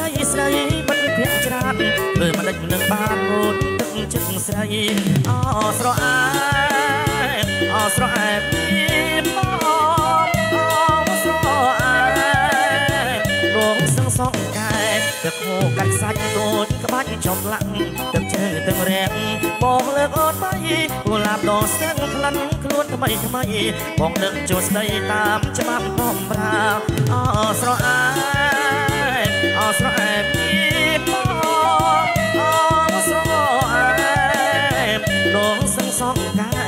ស្រីមិនភាកច្រានធ្វើមិនដេចនឹងបានអូនទឹកចិត្តស្រីអស្រអែអស្រអែពីមកអស្រអែរងសឹងសងកែទឹកហូរកាច់សាច់ដូចក្បាច់ចំឡាក់ទឹកជើងទាំងរាំងបងលើកអូនបីគូឡាបដងស្ទឹងក្លិនខ្លួនថ្មីថ្មីបងនឹកជួស្ដីតាមច្បាប់បំប្រាអស្រអែអស្រអែពីមកអស្រអែរងសឹងសងកែ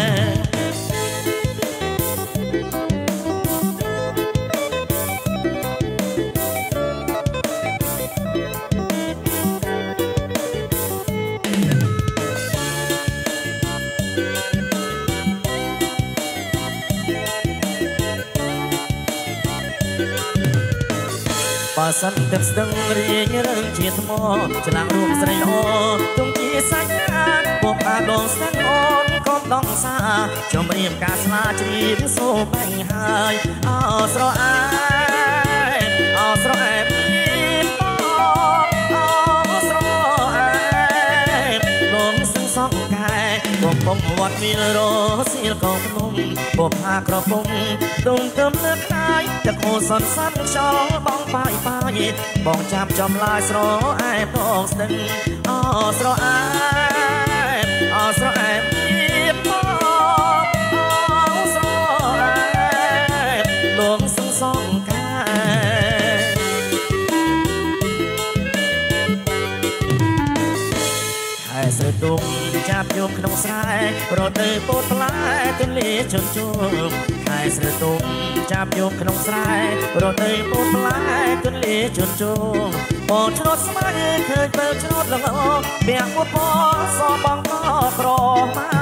បើសិនទឹកស្ទឹងរៀងរឿងជាថ្មឆ្លាងរូបស្រីល្អទុំជាសាច់ញាតិពួកអាដងស្ទឹងអូនកុំដងសាចំរៀបការស្លាជ្រាបសូបែងហើយអស្រអែអស្រអែពីមកអស្រអែដងសឹងសងកែបងពំវត្តមានរសៀលកងភ្នំបបហាក្រពុំទុំទឹមលើខ្លាយទឹកហូរសន្សានខ្យល់បងបាយបាយបងចាប់ចំឡាយស្រអែតងស្ទឹងអស្រអែអស្រអែពីមកអស្រអែដងសឹងសងកែហើយស្រទុំចាប់យកក្នុងស្រែរត់ទៅពោតផ្លែទន្លេជន់ជុំហើយស្រទុំចាប់យកក្នុងស្រែរត់ទៅពោតផ្លែទន្លេជន់ជុំបងឆ្នោតស្មៅឃើញបើឆ្នោតល្អពាក់ពុតពោសបងក៏ក្រមក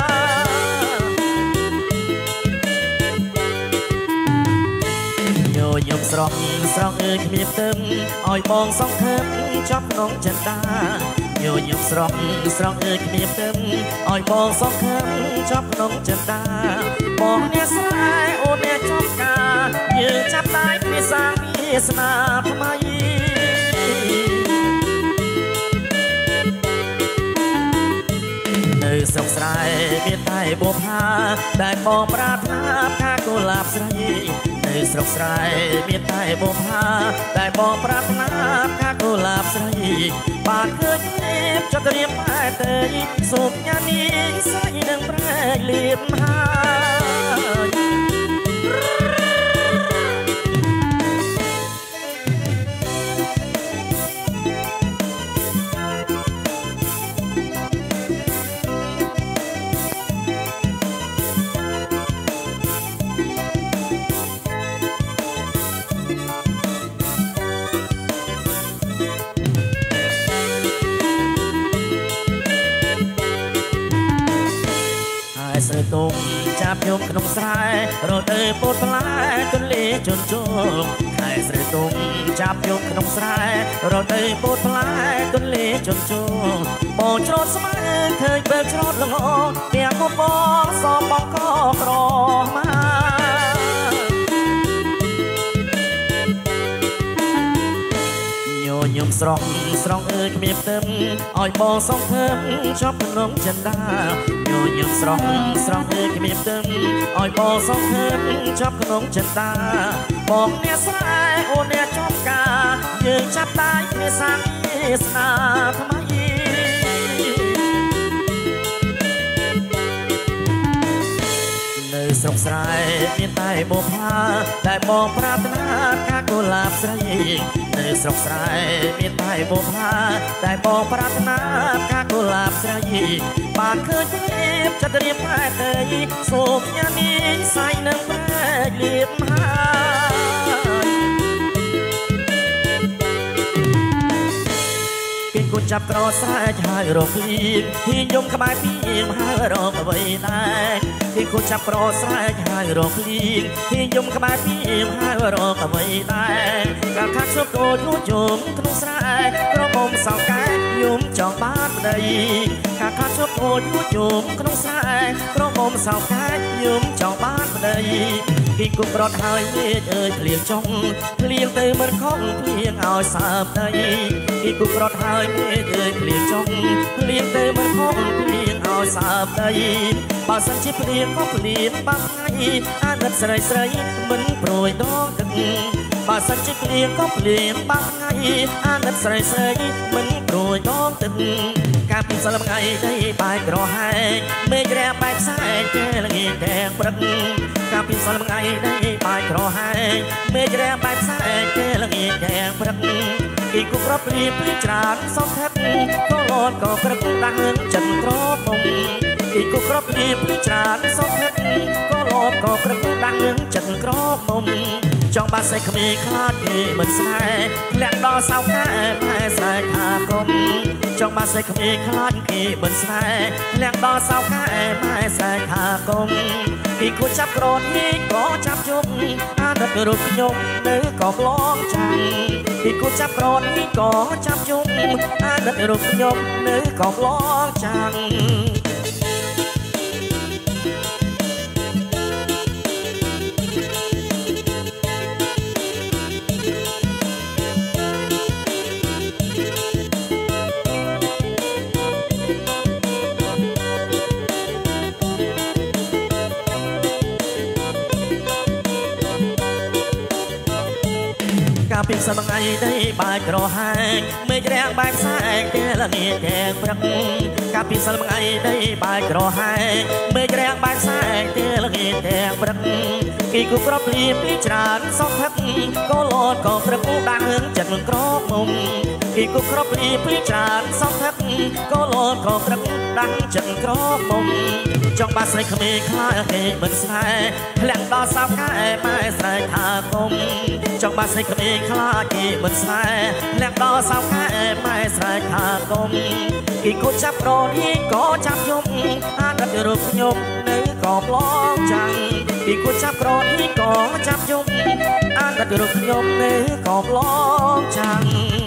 យំស្រស់ស្រស់អើយគ្មានទឹមឲ្យបងសង្ឃឹមចាប់ក្នុងចិន្តាយំស្រស់ស្រស់អើយគ្មានទឹមឲ្យបងសង្ឃឹមចាប់ក្នុងចិន្តាបងអ្នកស្នេហ៍អូនអ្នកចំការយើងចាប់ដៃគ្នាសាងវាសនាថ្មីនៅស្រុកស្រែមានតែបុប្ផាដែលបងប្រាថ្នាផ្កាកុលាបស្រីនៅស្រុកស្រែមានតែបុប្ផាដែលបងប្រាថ្នាផ្កាកុលាបស្រីបានឃើញនេះចត្រៀមតែទេសូមញ៉ានីស្រីនឹងប្រែកលៀមហើយស្រទុំចាប់យកក្នុងស្រែរត់ទៅពោតផ្លែទន្លេជន់ជុំហើយស្រទុំចាប់យកក្នុងស្រែរត់ទៅពោតផ្លែទន្លេជន់ជុំបងច្រូតស្មៅឃើញបើច្រូតល្អទាំងពុតបងសបងក៏ក្រមកយំស្រស់ស្រស់អើយគ្មានទឹមឲ្យបងសង្ឃឹមជាប់ក្នុងចិន្តាយំស្រស់ស្រស់អើយគ្មានទឹមឲ្យបងសង្ឃឹមជាប់ក្នុងចិន្តាបងអ្នកស្នេហ៍អូនអ្នកចំការយើងចាប់ដៃគ្នាសាងវាសនាថ្មីនៅស្រុកស្រែមានតែបុប្ផាដែលបងប្រាថ្នាផ្កាកុលាបស្រីនៅស្រុកស្រែមានតែបុប្ផាដែលបងប្រាថ្នាផ្កាកុលាបស្រីបានឃើញទេចិត្តរៀបតែទេសូមញ៉ានីសៃនឹងប្រែកលៀបហើយគូចាប់ក្រស្រែកហើយរកលៀងហ៊ីយំក្បែរពីមហើយរកអ្វីដែរពីគូចាប់ក្រស្រែកហើយរកលៀងហ៊ីយំក្បែរពីមហើយរកអ្វីដែរកាលខាត់ជប់តូចនោះជុំក្នុងស្រែក្រមុំសោកែយំចង់បានប្តីកាលខាត់ជប់តូចនោះជុំក្នុងស្រែក្រមុំសោកែយំចង់បានប្តីពីគប់រត់ហើយមេឃអើយភ្លៀងចុងភ្លៀងទៅមិនខំភ្លៀងឲ្យសាបដីពីគប់រត់ហើយមេឃអើយភ្លៀងចុងភ្លៀងទៅមិនខំភ្លៀងឲ្យសាបដីបើសិនជាភ្លៀងក៏ភ្លៀងបាំងថ្ងៃអាណិតស្រីស្រីមិនព្រួយដងទឹកបើសិនជាភ្លៀងក៏ភ្លៀងបាំងថ្ងៃអាណិតស្រីស្រីមិនព្រួយដងទឹកកាលពីសល់ថ្ងៃដីបាយក្រហែកមេឃរាបែកផ្សែកតែល្ងាចទាំងព្រឹកកាលពីសល់ថ្ងៃដីបាយក្រហែកមេឃរាបែកផ្សែកតែល្ងាចទាំងព្រឹកពីគប់រត់ព្រៀបច្រើនសោកថឹកក៏លត់ក៏ព្រឹកដាស់ចិនក្រមុំពីគប់រត់ព្រៀបច្រើនសោកថឹកក៏លត់ក៏ព្រឹកដាស់ចិនក្រមុំចង់បាត់សេចក្ដីខ្លាចគេមិនស្នេហ៍លាក់ដល់សៅកែតែស្រែកថាគុំចង់បាត់សេចក្ដីខ្លាចគេមិនស្នេហ៍លាក់ដល់សៅកែតែស្រែកថាគុំពីគួរចាប់ក្រននេះក៏ចាប់ជុំអាណិតរូបខ្ញុំនៅក៏ក្លងចាំងពីគួរចាប់ក្រននេះក៏ចាប់ជុំអាណិតរូបខ្ញុំនៅក៏ក្លងចាំងកាលពីសប្តាហ៍ដីបាយក្រហែកមេឃរាំងបែកផ្សែកតែល្ងាចទាំងព្រឹកកាលពីសប្តាហ៍ដីបាយក្រហែកមេឃរាំងបែកផ្សែកតែល្ងាចទាំងព្រឹកគេគប់រត់ភ្លៀងច្រើនសោកថឹកក៏លត់ក៏ព្រឹកដាស់ចិត្តក្រមុំគេគប់រត់ភ្លៀងច្រើនសោកថឹកក៏លត់ក៏ព្រឹកដាស់ចិត្តក្រមុំចង់បាត់ស្រីក្មេងខ្លាចគេមិនស្នេហ៍ធ្លាក់ដល់សៅកែម៉ែស្រែកថាគុំចង់បាត់ស្រីក្មេងខ្លាចគេមិនស្នេហ៍ធ្លាក់ដល់សៅកែម៉ែស្រែកថាគុំគេគូចាប់ក្រនេះក៏ចាប់ខ្ញុំអាណិតរូបខ្ញុំនៅក៏ប្លងចាំងគេគូចាប់ក្រនេះក៏ចាប់ខ្ញុំអាណិតរូបខ្ញុំនៅក៏ប្លងចាំង